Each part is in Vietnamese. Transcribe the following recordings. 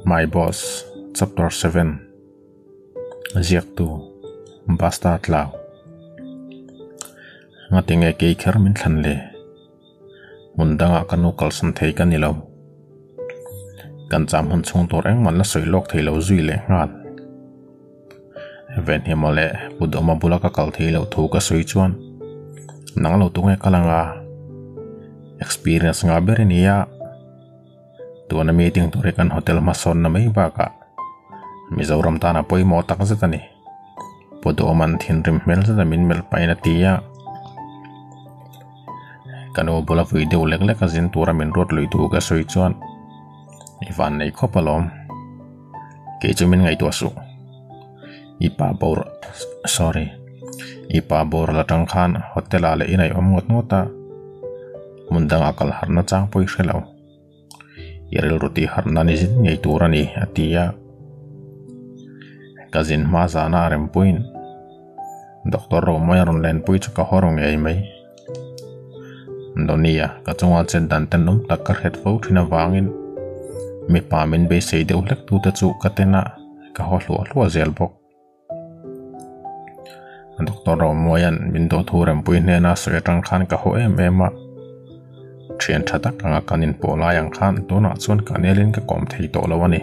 My Boss, Chapter 7, Ziaktu, Basta Tlau. Nga tinge kei kher min than le. Mundanga kanu kalsan thei kan nilaw. Kan cham hun chung tor eng man la soilok thei lo zui le ngal. Ven hi mole budoma bulaka kal thei lo thu ka soi chuan. Nang lo tunge kalanga. Experience nga berinia. Tuana meeting tu rekan hotel mason na may baka. Mizoram tana po mo tak sa tani. Podo man thin rimmel sa min mel pa na tiya. Kano bola video leglek azin tura min rot loy tu ka soy chuan. Ivan na ikopalom. Kejo min ngay tuasu. Ipabor latang khan hotel ale inay omngot ngota. Mundang akal harna chang po iselaw. Yerel ruti harna nizin ngay tura ni atiya. Kazin maza na rempuin. Doktor ro mayroon len puy tsaka horong ay may. Ndoniya katunga tsendan tenum takar headphone tinavangin. Mi pamin be say de ulek tu tatsu katena kaholu zelbok. Doktor ro moyan mindo tu rempuin nena soyatang khan kaho ema. Trien chatak nga kanin pola yang khan to na chuan kanelin ka kom thei to lawani.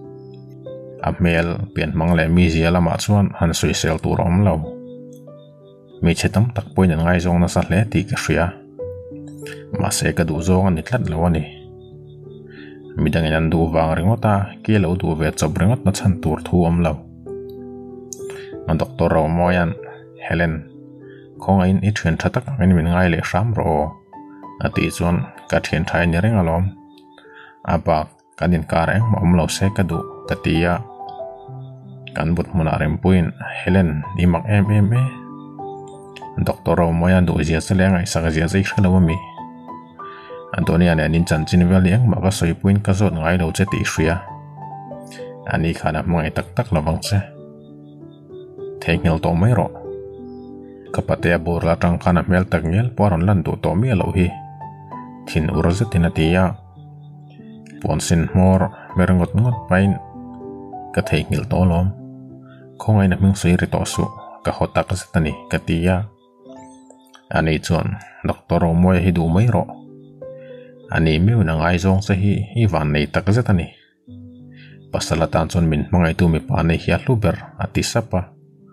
Amel pian mangle mi ziala ma chuan han sui sel tu rom lo. Mi chetam tak poin ngai zong na sa hle ti ka hria. Ma se ka du zong ani tlat lawani. Midang yan du wang ringota ki lo du ve chob ringot na chan tur thu om lo. Ang doktor ro moyan Helen kong ain I trien chatak ngin min ngai le sham ro. Ati chuan ka thien thai ni reng alom aba kanin kareng mom lo se ka du tatia kan but muna rempuin Helen imak emme doktoro moya du zia seleng ai sa zia zai khlawami Antonia ne nin chan chin vel yang ma ka soi puin ka zot ngai lo che ti hria ani khana mai tak tak lawang che thengel to mai ro kapate bor la tang khana mel tak ngel poron lan du to mi lo hi Thin uraza tinatiya. Ponsin mor merengot ngot pain. Kathei ngil tolom. Kong ay naming sui ritosu. Kahotak sa tani katiya. Ani chuan doktoro moy hidu mayro. Ani mew nang aizong sa hi ivan na itak sa tani. Pasalatan chuan min mga ito mi pa na hiya luber at isa pa.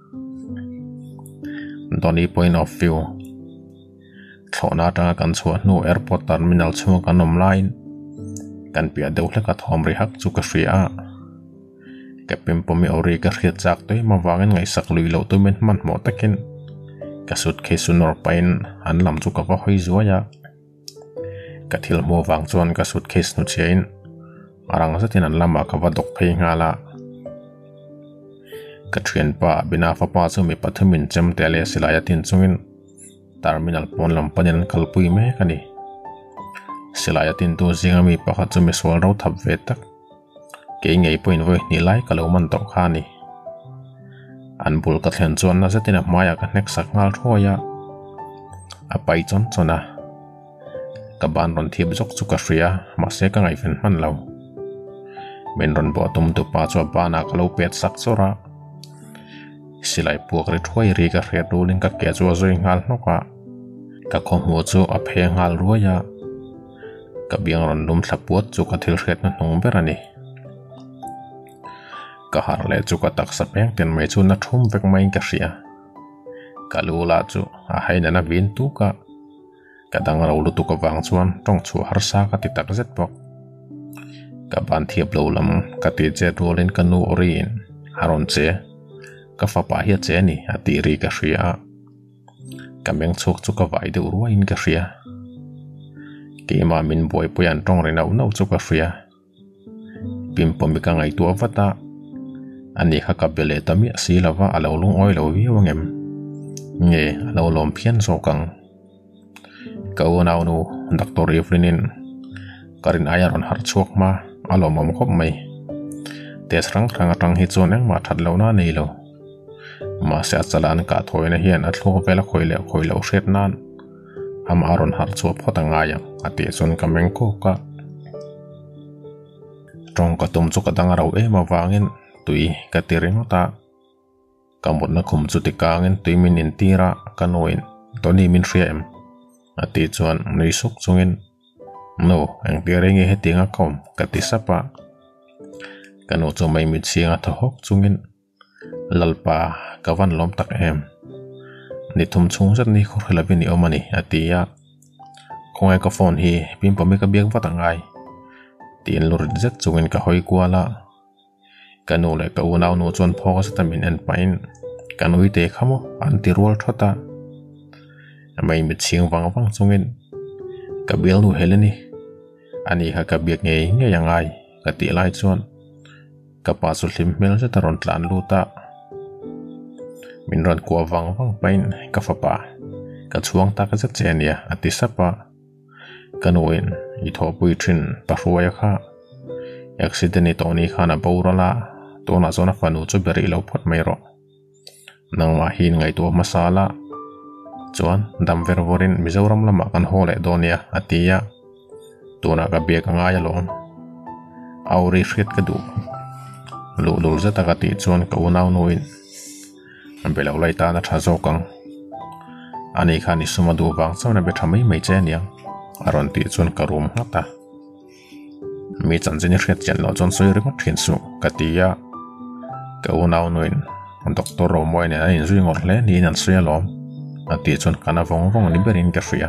Doni point of view. Khawmna tanga kan chua nu airport terminal chunga kan online kan pia deuhle ka thom ri hak chu ka hria kapim pomi ori ka hriat chak toi mawangin ngai sak lui lo tu men man mo takin ka suitcase nor pain an lam chu ka va hoi zuaya ka thil mo wang chuan ka suitcase nu chain arang sa tin an lama ka va dok phei ngala ka thrian pa bina fa pa chu mi pathumin chem tele silaya tin chungin terminal pon lampanin kalpui me kani silaya tin tu ziakmi pakhat chu mi sol ro thap ve tak ke ngei point voi ni lai kalo man to khani an bul ka thlen chuan na zatina maya ka nek sak ngal thoya apai chon chona ka ban ron thiep jok chu ka hria ma se ka ngai fen man lo men ron bo tum tu pa chu ba na kalo pet sak chora silai puak ri thoi ri ka hria rolling ka ke chu zoi ngal noka ka khomho chu a phe ngal ruaya ka biang ron lum thlapuat chu ka thil hret na hnung berani ka harle chu ka tak sa peng ten mai chu na thum vek mai ka hria ka lula chu a haina na vin tu ka dang ro lu tu ka wang chuan tong chu har sa ka ti tak zet pok ka ban thiep lo lam ka ti che rolin ka nu orin haron che ka fa pa hi che ni ati ri ka hria kameng chok chu ka vai de urwa in ka hria ke ma min boy poyan tong re nau nau chu ka hria pim pom ka ngai tu avata ani kha ka bele tami silawa alo lung oi lo wi wangem nge alo lom phian so kang ka nau nu doctor Evelyn karin ayaron har chok ma alo mom khop mai tes rang atang hi choneng ma that lo na nei lo ma se chalan ka thoina hian a thlo vela khoilo hret nan am aron har chu photanga yang ati chon kameng ko ka trong ka tum chu ka dang ro e ma wangin tui ka tiring ta kamut na khum chu tikangin tui min in tira kanoin toni min riam ati chuan nei suk chungin no ang tiring e hetinga kom katisapa kanu chu mai mi chinga thok chungin lalpa kawan lom tak em ni thum chung zat ni khur hela bin ni omani atia khongai ka phone hi pim pami ka biak watangai tin lur zat chungin ka hoi kwala kanu le ka unaw no chon phok sa tamin en pain kanui te khamo anti rol thota mai mi ching wang wang chungin ka bel nu heleni ani ha ka biak nge yangai ka ti lai chuan ka pa su hlim mel sa taron tlan luta min ron kwa wang pain ka fapa ka chuang ta ka zat chenia ati sapa kanuin I tho pui thin paruaya kha accident to ni khana borala to na zona fanu chu beri lo phot mai ro nang ma hin ngai to masala chuan dam ver vorin mizoram lama kan hole donia atia to na ka bek nga ya lon auri hret ka du lul zata ka ti chuan ka unaw noin ambelo lai ta na tha zo kang ani khani suma du wang chona be thamai mai chenia aron ti chuan ka room ngata mi chanjini hret chen lo chon soi ringo thin su katia ka unaw noin doctor ro moi ne in zui ngor le ni nan sia lom ati chuan kana vong ni berin ka fria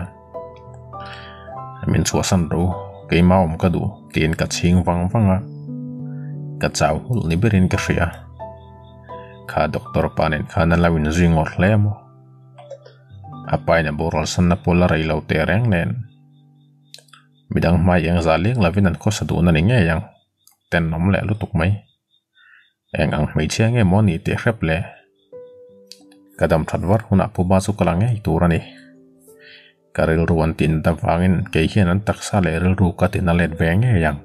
min chua san ro ke emaw ka du tin ka ching wanga ka chaw hul ni berin ka fria kha doctor panen khana lawin zui ngor le mo apai na borol san na pola rei lo te reng nen midang mai yang zaling lavin an khosa du na ni nge yang ten nom le lutuk mai eng ang mai chiang e moni te hrep le kadam thadwar huna puba chu kalange turani karil ruan tin da wangin ke hian an taksa le ril ru ka tin alet venge yang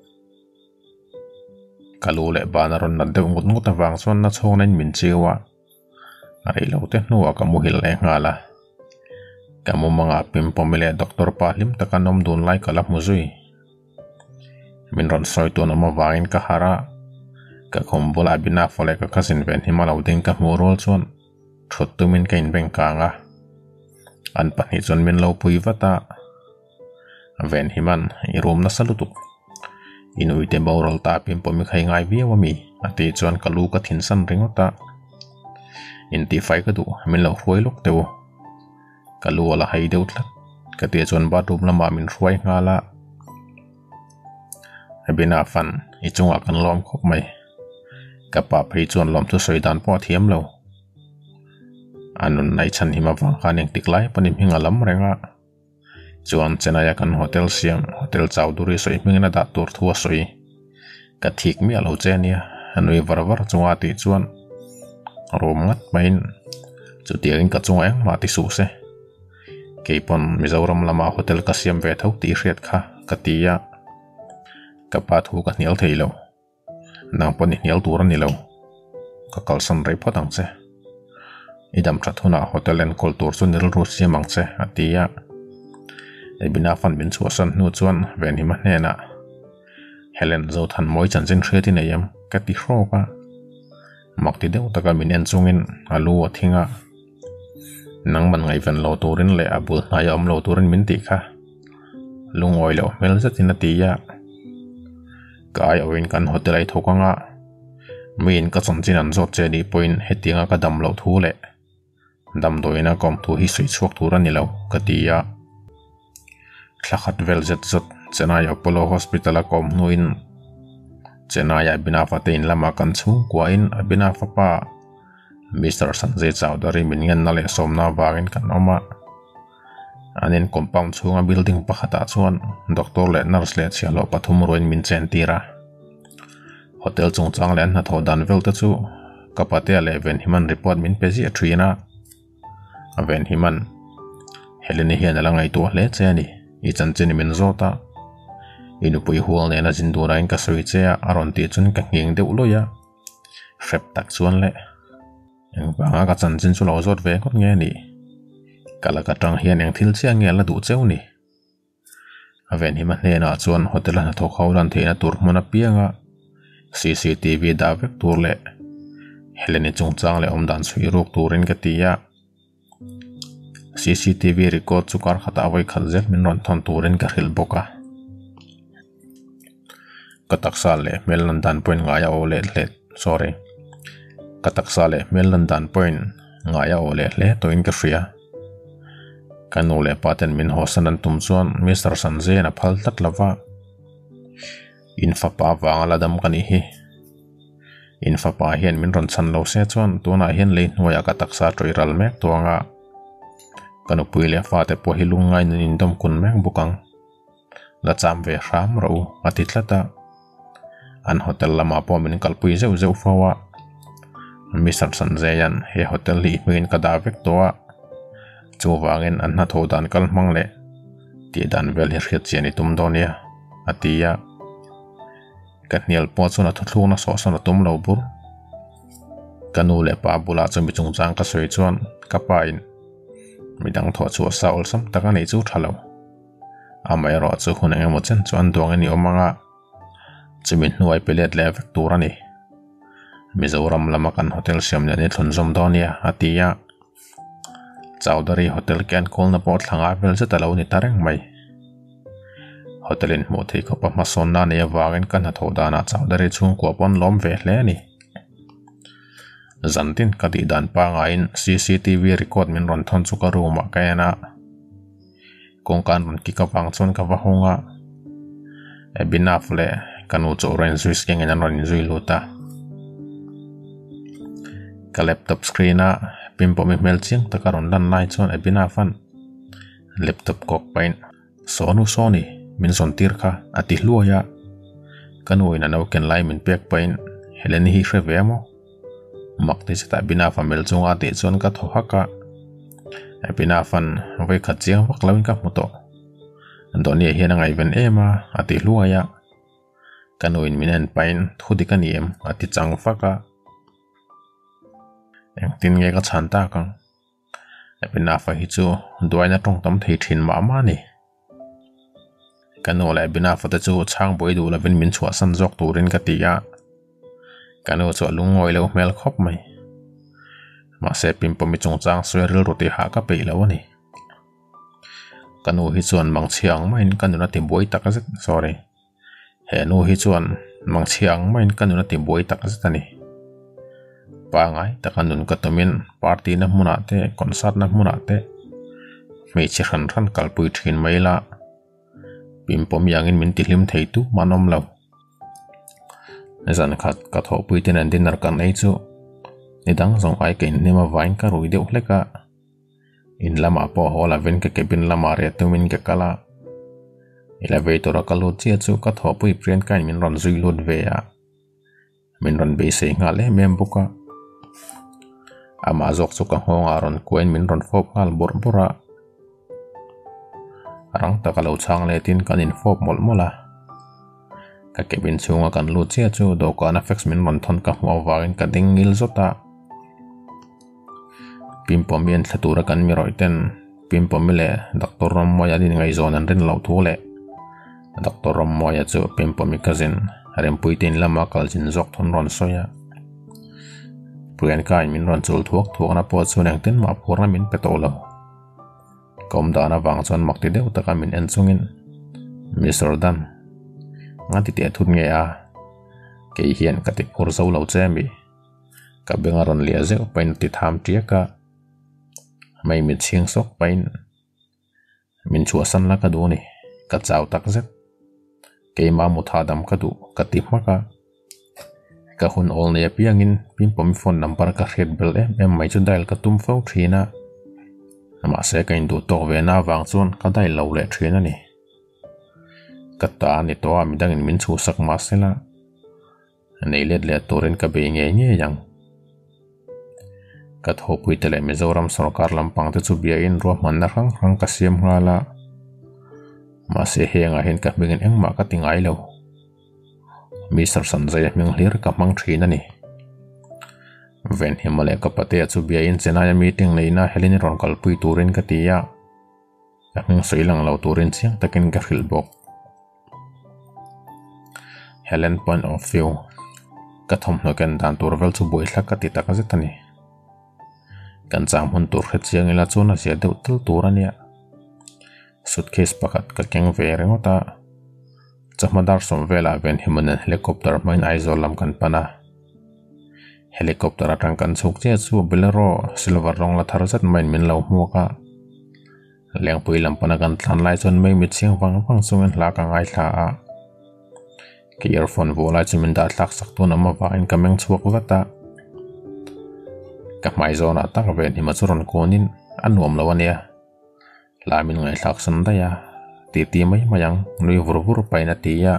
kalu le banaron na de ngut ngut awang chon na chhong nen min chiwa ari lo te nuwa ka muhil le ngala kamu mga pimpomile doktor pahlim takanom dun lai kalap muzui min ron soy to na mawangin ka hara ka kumbul abina fole ka kasin ven himalaw ding ka murol chon thut tumin ka inbeng ka nga an pani chon min lo pui vata ven himan irum na salutuk inui te bawrol ta pimpomi khai ngai viawami ati chon kalu ka thinsan ringota inti fai ka du min lo hruai luk teu kalu ala hai deuh tlat ka te chon bathroom lama min hruai ngala abina fan I chunga kan lom khop mai ka pa phei chon lom thu soidan po thiam lo anun nai chan hima wang khaning tiklai panim hinga lam renga chuan chenaya kan hotel siam hotel chawduri soi mingna da tur thua soi ka thik mi alo chenia anui varvar chunga ti chuan rom ngat main chu tiang ka chunga ang ma ti su se keipon mizoram lama hotel ka siam ve thau ti hriat kha katia ka pa thu ka hnial theilo nang pon hnial tur ani lo ka kalsan rei photang che idam thathuna hotel en kultur chu nil ru siamang che atia ebina fan bin chuasan nu chuan ven hima hena helen zo than moi chanchin hretin ayam ka ti hroka makti deuh taka min en chungin alu athinga nang man ngai ven lo turin le abul na yom lo turin min ti kha lungoi lo mel zatin atia kai oin kan hotel ai thokanga min ka chanchin an zot che ni point hetinga ka dam lo thu le dam doina kom thu hi sui chuak turan ni lo katia thlakhat vel zet zot chenai apollo hospital a kom nuin chenai abina fatein lama kan chung kwa in abina fapa Mr. Sanjay Chowdhury min ngen na le somna wangin kan oma anin compound chunga building pakhata chuan doctor le nurse le chialo pathum roin min chen tira hotel chung chang len na thodan vel ta chu kapate 11 himan report min peji athina aven himan heleni hian ala ngai to le cheni I chanchin min zota inu pui hual ne na jindura in ka soi che aron ti chun ka ngeng deuh loya hrep tak chuan le eng banga ka chanchin chu lo zot ve kot nge ni kala ka tang hian eng thil chia nge la du cheu ni aven hi man hena chuan hotel na tho khawlan theina tur hmuna pianga CCTV davek tur le heleni chungchang le omdan chui ruk turin ka tia CCTV record chukar khata awai khalzel min ron thon turin ka khil boka kataksal le mellan dan point ngaya ole le sorry kataksal le mellan dan point ngaya ole le to in ka fria kanule paten min hosanan tumchuan Mr. Sanjay na phal tak lawa infa pa wangala dam kani hi infa pa hian min ron chan lo se chuan tuna hian le hnuaya ka taksa toiral mek tuanga kanu puile fate po hilungai nin dom kun mek bukang la cham ve ram ro atitlata an hotel lama po min kalpui zeu zeu fawa Mr. Sanjay yan he hotel hi min ka davek towa chuwangin an na thodan kal mangle ti dan vel hi riat chiani tum donia atia katnial po chuna thuthlung na so sana tum lo bur kanu le pa bula chumi chungchang ka soi chuan kapa in midang tho chu sa ol sam taka nei chu thalo amai ro chu hun eng chen chuan dong ani omanga chumi hnuai pelet le vek turani Mizoram lama kan hotel siam ne thunzom donia atia Chowdhury hotel kian Colney po thlanga vel zetalo ni tareng mai hotelin mo thei ko pa mason na ne wangin kan ha thodana Chowdhury chung ko pon lom ve hle ni zantin kati dan pa ngain CCTV record min ron thon chu ka ruma kaina kongkan ron ki ka pang chon ka wa honga e binafle kanu chu ren suis keng en ron zui luta ka laptop screen a pimpo mi mel ching takaron dan nai chon e binafan laptop kok pain sonu soni min son tirkha ati hluaya kanuina no ken lai min pek pain heleni hi hrevemo makti chata binafa mel chunga ti chon ka thohaka e binafan vai kha chiang wak lawin ka muto andoni hian ngai ven ema ati hluaya kanuin minen pain thudi kaniem ati changfaka eng tin nge ka chanta kang e binafa hi chu duaina tong tam thei thin ma ma ni kanu la binafa ta chu chang boi du la vin min chua san jok turin ka tia kanu chu lungoi lo mel khop mai ma se pim pom mi chung chang sweril roti ha ka pe lo ni kanu hi chuan mang chiang main kanu na ti boi tak zet sorry he nu hi chuan mang chiang main kanu na ti boi tak zet ani pangai takanun katomin party na munate concert na munate mei chi ran ran kalpui thin maila pimpom yangin min tilim theitu manom lo zan khat ka tho pui ten an dinner kan ei chu nidang zong ai kein nema vain ka rui deuh hleka in lama po hola ven ke kebin lama re tumin ke kala elevator ka lu chi chu ka tho pui prien kain min ron zui lut ve ya min ron be se nga le mem buka ama zok chu ka honga ron koin min ron fop hal bor bora rang ta ka lo chang le tin kan in fop mol mola ka kebin chunga kan lu che chu do ka na fex min ron thon ka hwa wangin ka ding ngil zota pimpomien thlatura kan mi roiten pimpomile doctor rom moya din ngai zon an rin lo thule doctor rom moya chu pimpomi kazin rem puitin lama kaljin zok thon ron soya puan kai min ron chul thuak na po chunang ten ma phurna min petolo kom dana wang chon makti deu taka min en chungin Mr. Dan ngati te thut nge a ke hian ka ti phur zo lo chemi ka bengaron lia ze pain ti tham tiaka mai mi ching sok pain min chua san la ka du ni ka chaw tak zet ke ma mu tha dam ka du ka ti maka ka hun ol ne piangin pimpom phone number ka red bel em mai chu dial ka tum fo thina ama se ka indu to ve na wang chon ka dai lo le thina ni ka ta ni to am dangin min chu sak ma sela nei let le toren ka be nge nge yang ka tho pui tele Mizoram sarkar lampang te chu bia in ro man na rang ka siam ngala ma se henga hen ka bengin engma ka tingai lo Mr. Sanjay ming hlir ka mang thina ni ven himale ka pate chu bia in chenaya meeting leina helini ron kalpui turin ka tia ka ming soilang lo turin chiang takin ka khil bok Helen point of view ka thom no kan dan tur vel chu boi thla ka ti taka zetani kan cham hun tur khet chiang ila chuna sia deuh tel tur ania suitcase pakhat ka keng ve rengota chahmadar som vela ven himanen helicopter main aizol lam kan pana helicopter atang kan chuk che chu bolero silver rong la thar zat main min lo muaka leng pui lam pana kan thlan lai chon mai mit chiang wang wang chungen hla ka ngai thla a ki earphone vola chumin da thlak sak tu nama wa in kameng chuak wata ka mai zona tak ven hima churon konin anuam lawania lamin ngai thlak san da ya ti mai mayang nui vur vur paina ti ya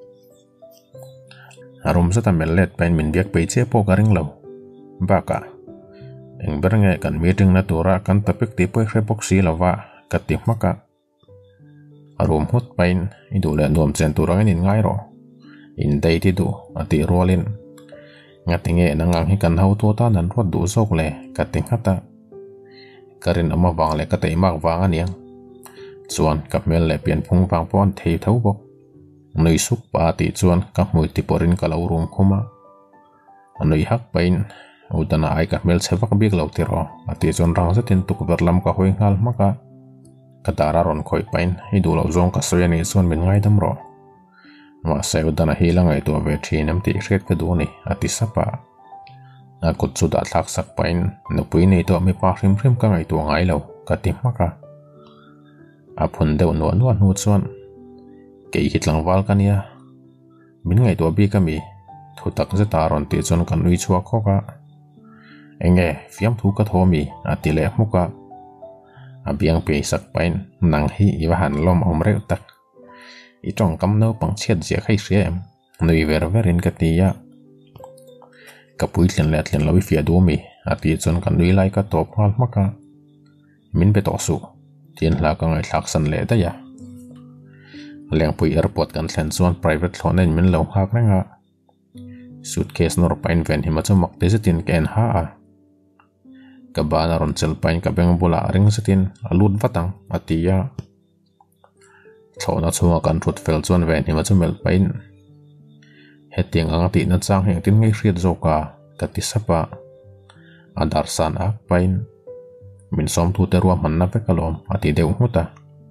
arum zata mellet pain min biak pe che po garing lo baka eng bernge kan meeting na tura kan topic ti poi khe box si lawa ka ti maka arum hut pain idule nuam chen tura in ngai ro in day ti du ati rolin ngatinge nangang hi kan hau tu ta nan rot du sok le kating hata karin ama wang le ka tei mak wang aniang chuan ka mel le pian phung wang pon thei thau bok nui suk pa ti chuan ka mui ti porin ka lo rum khuma anui hak pain udana ai ka mel chewak bik lo ti ro ati chon rang zatin tuk verlam ka hoi ngal maka ka dara ron khoi pain hi du lo zong ka soya ni chuan min ngai dam ro ma se udana hi la ngai to ve thinam ti hret ka du ni ati sapa a kut chu da thak sak pain no pui nei to mi pa hrim hrim ka ngai to ngai lo ka ti maka a phun deuh no no nu chuan ke hitlang wal kania min ngai to bi ka mi thu tak zeta ron ti chon kan nui chua khoka enge fiam thu ka thomi ati le muka abiang pe sak pain nang hi iwa han lom omre tak i trong kam no pang chet zia khai siam nui ver verin ka ti ya ka pui tlen le tlen lo fi adu mi ati chon kan nui lai ka top hal maka min be to su tien hla ka ngai thak san le da ya leng pui airport kan thlen chuan private thlonen min lo hak renga suitcase nor pain ven hima chumak te zatin ken ha a ka bana ron chel pain ka beng bula ring zatin alut watang atia thona chunga kan rut fel chuan ven hima chumel pain hetiang anga ti na chang heng tin ngai hriat zoka ka ti sapa adar san ak pain min som thu te ruam man na pe kalom ati deuh huta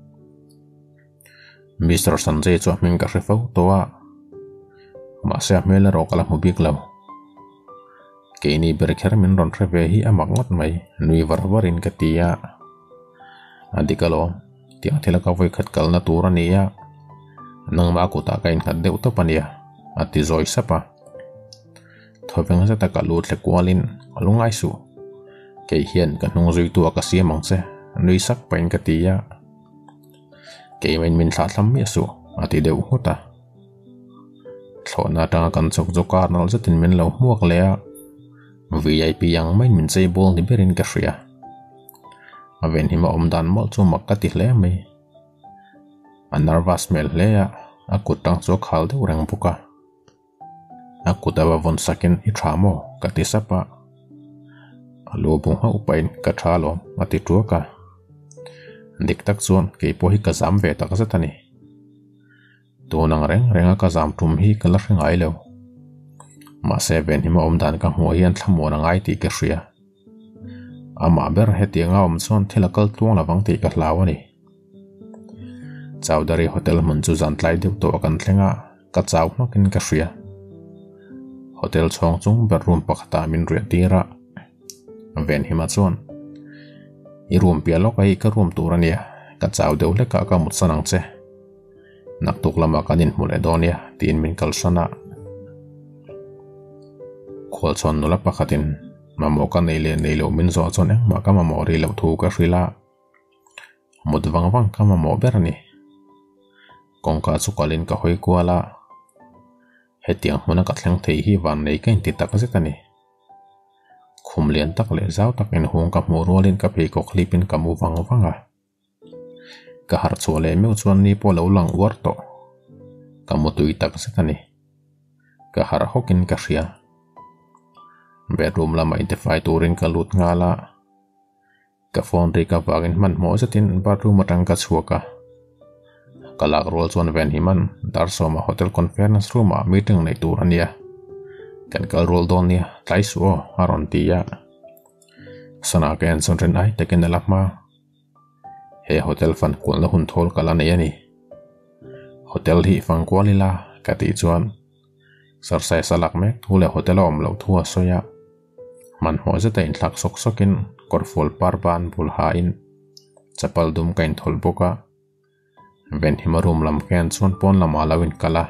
Mr. Sanjay chu min ka hrefo towa ma se mel ro kala mubik lo ke ni berkher min ron reve hi amak ngot mai nui varvarin ka tia adikalo tiang thela ka voi khat kal na tura niya nang ma ku ta kain khat deuh to pania ati zoi sapa thobeng sa ta ka lut le kwalin alungai su ke hian ka nung zui tu ka siamang che nui sak pain ka tia ke min thla thlam mi su ati deuh huta thona tanga kan chok jokar nal zatin min lo muak le VIP yang main min sei bol ni berin ka hria aven hima omdan mol chu mak ka ti hle mai an nervous mel le a kutang chok khal de urang buka a kutawa von sakin I thamo ka ti sapa alo bung ha upain ka thalo ati tuaka dik tak chuan ke po hi ka zam ve tak zatani to nang renga ka zam tum hi ka la hringai lo ma seven hima omdan ka hmu hian thlamo na ngai ti ka hria ama ber hetianga om chon thilakal tuang lawang ti ka hlawani Chowdhury hotel mun chu zan tlai deuh to kan thlenga ka chaw hmakin ka hria hotel chhong chung bedroom pakhata min ria tira ven hima chon I room pialo ka hi ka room turania ka chaw deuh le ka mut sanang che nak tuk lama kanin mule donia tin min kalsana khol chon nula pakhatin mamo ka nei lo min zo chon eng ma ka mamo ri lo thu ka hrila mut wang ka mamo berani kongka chu kalin ka hoi kwala hetiang huna ka thleng thei hi wan nei kain ti tak zetani khumlian tak le zau tak in hung ka mu rolin ka phei ko klipin ka mu wanga ka har chole meu chuan ni po lo lang war to ka mu tui tak zetani ka har hokin ka hria bedroom lama identify turin ka lut ngala ka phone ri ka wagin man mo zatin bathroom atang ka chuaka kalak rol chuan ven himan dar soma hotel conference room a meeting nei tur ania kan kal rol don nia tlai su aron tia sana ken son ren ai taken alama he hotel fan kun la hun thol kala nei ani hotel hi fang kwalila kati chuan sarsai salak mek hule hotel om lo thua soya man mo zeta in thak sok sokin korfol parban bul ha in chapal dum kain thol boka ven himarum lam ken chuan pon lama lawin kala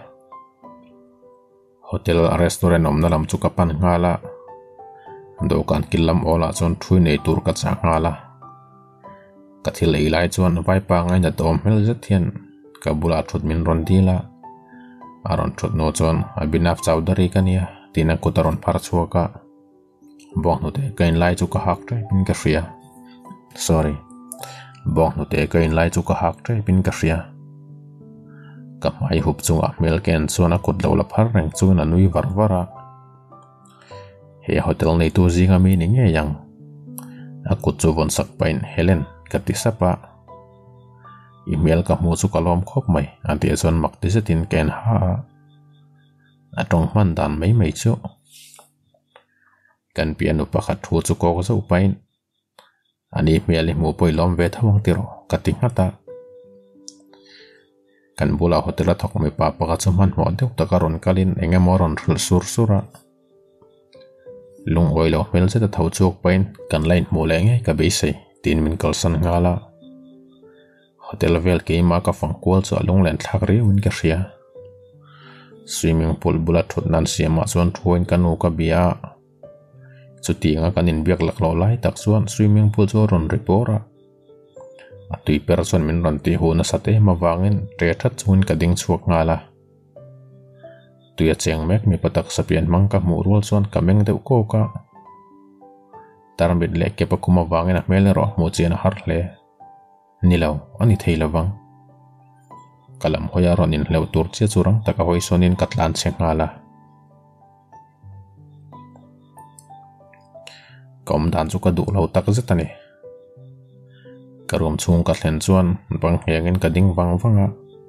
hotel restaurant omna lam chu kapan ngala dokan kilam ola chuan thui nei tur ka cha ngala kathi leilai chuan vai pa ngai na tom hel zethian kabula thut min ron dila aron thut no chuan abinaf chowdhury kania tina kutaron phar chuaka bong nu te kain lai chu ka hak tre bin ka hria sorry bong nu te kain lai chu ka hak tre bin ka hria ka mai hup chunga mel ken chuan a kut lo la phar reng chuan anui varvara he hotel nei tu zinga mi ni nge yang a kut chu von sak pain helen kati sapa email ka mu chu kalom khop mai anti chuan mak ti setin ken ha atong man dan mai mai chu kan piano pakhat thu chu ko zo pain ani mel mu poi lom ve thawang tiro kati ngata kan bula hotel thok me pa pa chu man mo deuh takaron kalin emaw ron rul sur sura lung oilo mel se ta thau chuk pain kan line mu lenge ka be sei tin min kalsan ngala hotel vel ke ma ka fang kwal chu lung len thak ri win ka hria swimming pool bula thut nan siam chuan thuin kanu ka bia chuti nga kanin biak lak lo lai tak chuan swimming pool chu ron repora atui per chuan min ron ti hu na sate mawangin tre that chuin ka ding chuak ngala tuya cheng mek mi patak sapian mang ka mu rul chuan kameng deuh ko ka tarmit le ke pa kuma wangin a mel ro mu chen har hle nilau ani theilawang kalam hoya ron in hleu tur che churang taka hoi sonin katlan chengala kom dan chu ka du lo tak zetani karum chung ka thlen chuan bang hengin ka ding wangwanga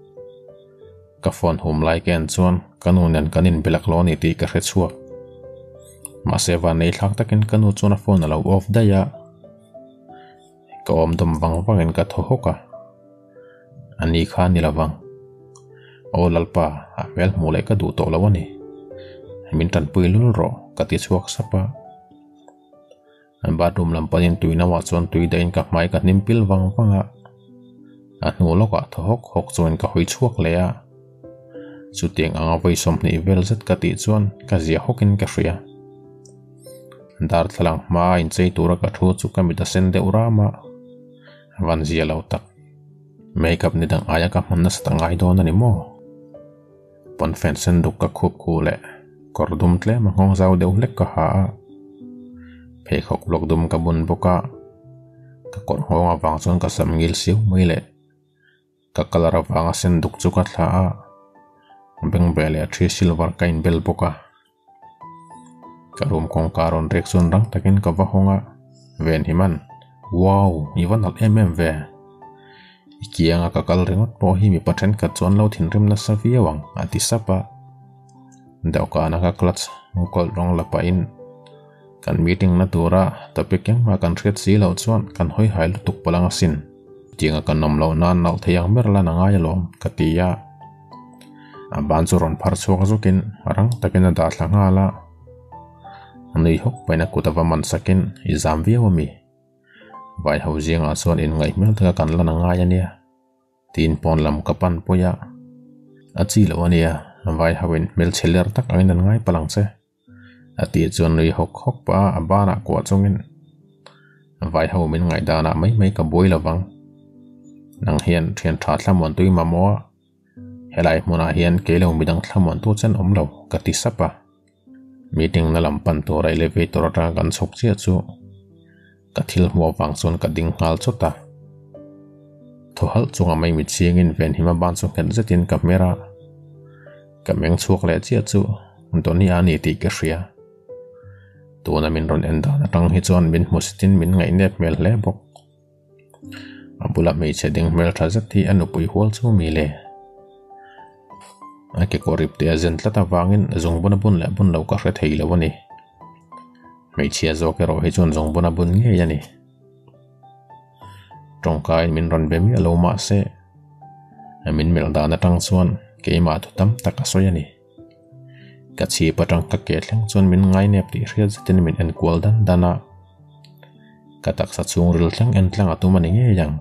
ka phone hum lai ken chuan kanunen kanin bilak lo ni ti ka hre chuak ma seva nei thak takin kanu chuna phone alo off daya ka om dum wangwangin ka tho hoka ani kha nilawang o lalpa a mel mule ka du to lawani min tan puilul ro ka ti chuak sapa an bathroom lampanin tuina wa chuan tui dain ka mai ka nimpil wangwanga a hnu loka thok hok chuan ka hoi chuak leya chutiang anga voi som ni vel zet ka ti chuan ka zia hokin ka hria dar thalang ma in chei tura ka thu chu ka mi da sen de urama van zia lo tak makeup ni dang aya ka man na stangai don ani mo pon fen sen duk ka khup khule kordum tle ma ngong zau deuh lek ka ha phe khok blok dum ka bun boka ka kor honga wang chon ka samngil siu maile ka kalara wanga sen duk chu ka thla a beng bele a thri silver kain bel boka ka room kong karon rek chon rang takin ka wa honga ven himan wow iwan al ve ikianga ka kal rengot po hi mi pathen ka chon lo thin rim na savia wang ati sapa dauka na ka clutch ngol rong la pa in kan meeting na tura topic yang ma kan thret si lo chuan kan hoi hai lutuk palanga sin tinga kan nom lo nan nal theyang merla na ngai lom katia aban churon phar chuak zukin arang takena da thlanga la nei hok paina kutawa man sakin exam viawami vai housing a chuan in ngai mel thaka kan lana ngai ania tin pon lam kapan poya achi lo ania vai hawin mel cheler tak angin an ngai palang che ati chuan nei hok hok pa abana ko chungin vai ho min ngai dana mai ka boi lawang nang hian thian tha thlamon tui mamo helai mona hian kelo midang thlamon tu chen omlo kati sapa meeting na lampan to rai elevator ta kan chok chia chu kathil mo wang chon ka ding ngal chota thohal chunga mai mi chiangin ven hima ban chu kan zetin camera kameng chuak le chia chu doni ani ti ka hria tuna min ron enda na tang hi chuan min musitin min ngai nep mel le bok abula mei cheding mel thazati anu pui hol chu mi le ke korip te azen tlata wangin zong buna bun le bun lo ka hre thei lo ani mei chia zo ke ro he chon zong buna bun nge yani tongkai min ron bemi alo ma se amin mel da na tang chuan ke ma thu tam taka soyani ka chi patang ka ke thleng chon min ngai nep ti hriat zatin min en kwal dan dana ka tak sa chung ril thleng en tlang atuma ni nge yang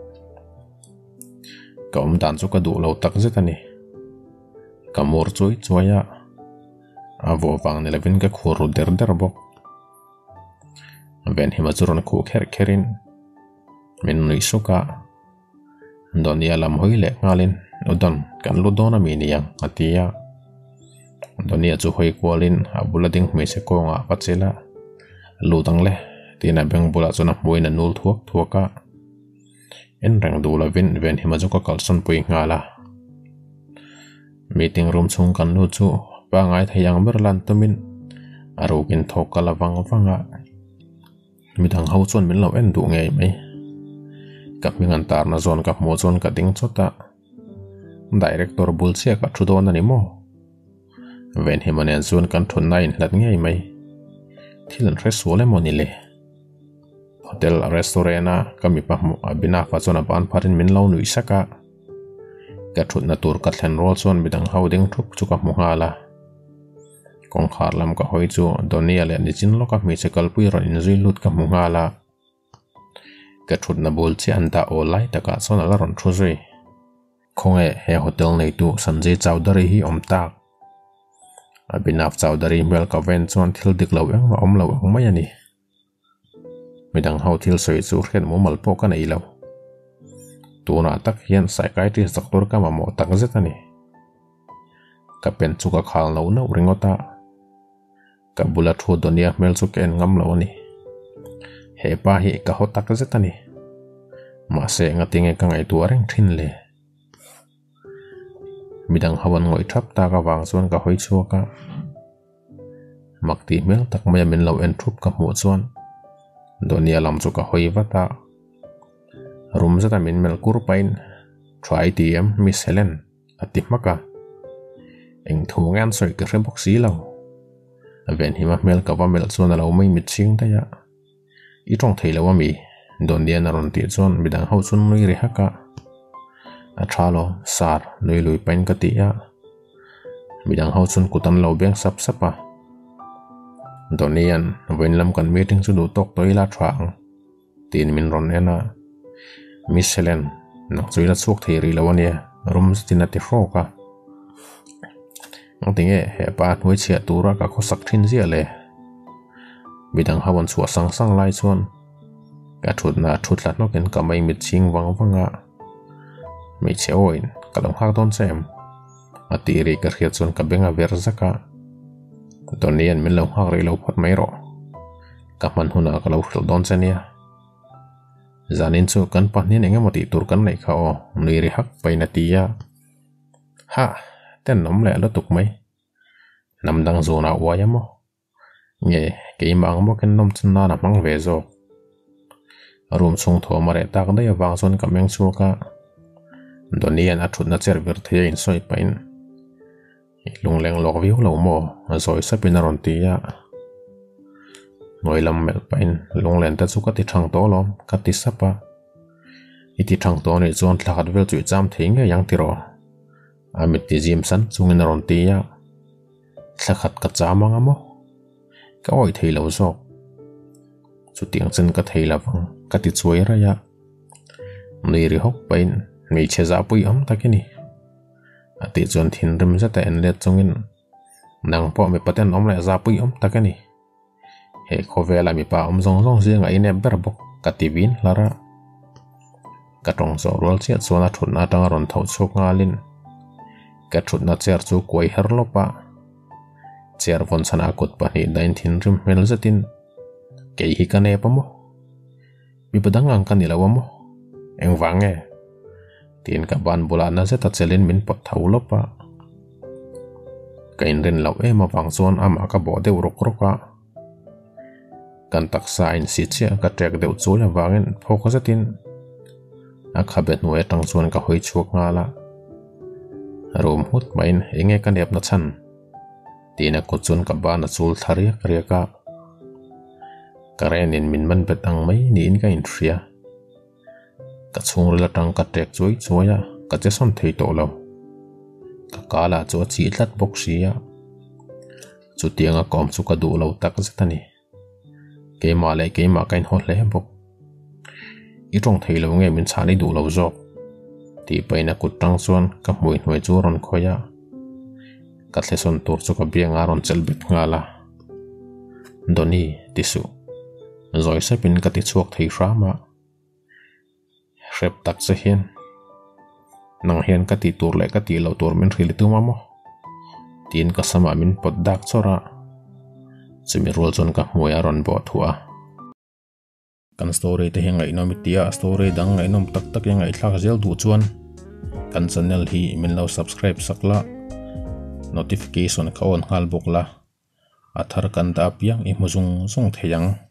ka dan chu ka du lo tak zetani ka mor choi choya avo wang ne levin ka khuru der der bok ven hima churon khu kher kherin min nui suka donia lam hoile ngalin udon kan ludona mi niang atia donia chu hoi kwalin abulading me se konga pachela ludang le tina beng bula chuna boina nul thuak thuaka en rang du lavin ven hima chu ka kalson pui ngala meeting room chung kan lu chu pa ngai thayang berlan tumin arukin thokala wanga midang hau chon min lo en du ngei mai kap mingan tar na zon kap mo chon ka ding chota director bulsia ka thudon ani mo ven himanen zon kan thun nain lat ngei mai thilan resole monile hotel restaurant kami pahmu abina fa chona pan pharin min lo nui saka ka thut na tur ka thlen rol chon midang hauding thup chu ka mu ngala kong khar lam ka hoi chu donia le ni chin lo ka mi che kalpui ron in zui lut ka mu ngala ka thut na bol chi anta olai taka chon ala ron thu zui khonge he hotel nei tu sanjay chowdhury hi omtak abinav chowdhury mel ka ven chon thil dik lo eng om lo mai ani midang hau thil soi chu khen mu mal po ka nei lo tuna tak hian psychiatrist doctor ka ma mo tak zetani ka pen chu ka khal no no ringota ka bula thu donia mel chu ken ngam lo ni he pa hi ka hotak zetani ma se ngatinge ka ngai tu areng thin le midang hawan ngoi thap ta ka wang chuan ka hoi chuaka makti mel tak maya min lo en thup ka mu chuan donia lam chu ka hoi wata room zata min mel kur pain try tm miss helen ati maka eng thu ngan soi ka rem box lo aven hima mel ka wa mel chuan lo mai mit sing ta ya I trong thei lo mi donia na ron ti chuan midang hau chun nui ri haka a thalo sar nui lui pain ka ti ya midang hau chun kutan lo beng sap sapa donian wen lam kan meeting chu du tok toila thang tin min ron ena miss helen nak chuila chuk thei ri lo ania room stina ti froka nge he pa noi chia tura ka kho sak thin zia le midang hawan chu sang sang lai chuan ka thut na thutla noken ka mai mit ching wanga mi cheoin kalong hak don sem ati ri ka khia chuan ka benga ver zaka donian min lo hak ri lo phat mai ro ka man huna ka lo khil don chania zanin chu kan pahnin engemoti tur kan nei kha o nui ri hak paina tia ha ten nom le lo tuk mai namdang zona wayamo nge ke mang mo ken nom chna na mang ve zo room chung tho mare tak dai wang son ka meng chu ka donian athut na cher ver the in soi pain lungleng lok viu lo mo zoi sapina ron tia ngoi lam mel pain lunglen ta chu ka ti thang to lom ka ti sapa iti thang to ni chon thlakat vel chu cham theinge yang tiro amit ti jim san chungin ron tia thlakhat ka chamanga mo ka oi thei lo zo chu tiang chen ka thei lawang ka ti chuai ra ya nei ri hok pain mei che za pui am takini ati chon thin rim zata en le chungin nang po me paten om le za pui am takani he khovela mi pa om zong zong zinga ine berbok ka tivin lara ka tong zo rol che chona thutna tang ron thau chuk ngalin ka thutna cher chu koi herlo pa cher von sana kut pa ni dain thin rim mel zatin ke hi ka ne pa mo mi padang ang kan ilawamo eng wange tin ka ban bula na zeta chelin min pot thaulo pa kain ren law e ma wang chon ama ka bo de urok roka kan taksa in si chia ka trek deuh chu la wangin focus atin a khabet nuai tang chuan ka hoi chuak ngala rom hut main enge kan dep na chan tina ko chun ka ba na chul tharia kriaka karen in min man bet ang mai ni in ka in thria ka chung la tang ka tek choi choya ka che son thei to lo ka kala cho chi tlat bok sia chu tianga kom chu ka du lo tak zatani ke ma le ke ma kain ho le bok I trong thei lo nge min chani du lo zo ti paina kut tang chuan ka hmui hnoi chu ron khoya ka tle son tur chu ka bianga ron chel bit ngala doni tisu zoi se pin ka ti chuak thei rama rep tak che hian nang hian ka ti tur le ka ti lo tur min ril tu ma mo tin ka sama min pot dak chora chimi rol chon ka hmui a ron bo thua kan story te hinga inom tia story dang nga inom tak tak yang ngaithla zel du chuan kan channel hi min lo subscribe sakla notification ka on hal bokla athar kan da piang I muzung sung theyang